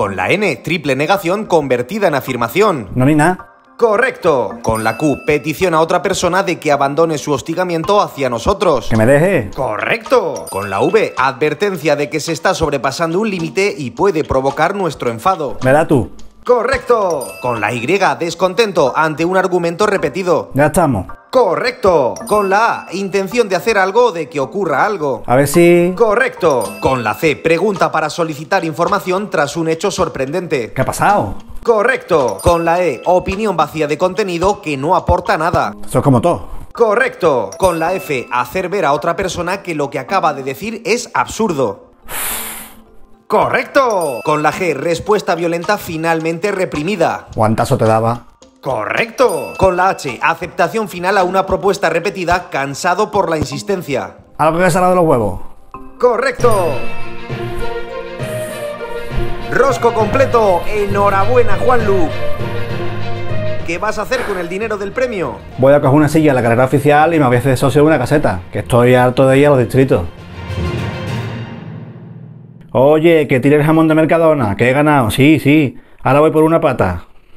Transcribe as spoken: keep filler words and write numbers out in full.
Con la N, triple negación convertida en afirmación. No ni nada. Correcto. Con la Q, petición a otra persona de que abandone su hostigamiento hacia nosotros. Que me deje. Correcto. Con la V, advertencia de que se está sobrepasando un límite y puede provocar nuestro enfado. Verá tú. Correcto. Con la Y, descontento ante un argumento repetido. Ya estamos. Correcto. Con la A, intención de hacer algo o de que ocurra algo. A ver si... Correcto. Con la C, pregunta para solicitar información tras un hecho sorprendente. ¿Qué ha pasado? Correcto. Con la E, opinión vacía de contenido que no aporta nada. Eso es como todo. Correcto. Con la F, hacer ver a otra persona que lo que acaba de decir es absurdo. Correcto. Con la G, respuesta violenta finalmente reprimida. ¿Cuántazo te daba? Correcto. Con la H, aceptación final a una propuesta repetida, cansado por la insistencia. ¿Algo que salga de los huevos? Correcto. Rosco completo. Enhorabuena, Juanlu. ¿Qué vas a hacer con el dinero del premio? Voy a coger una silla a la carrera oficial y me voy a hacer socio de una caseta, que estoy harto de ir a los distritos. Oye, que tire el jamón de Mercadona, que he ganado. Sí, sí. Ahora voy por una pata.